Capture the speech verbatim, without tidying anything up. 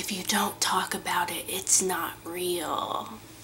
if you don't talk about it, it's not real.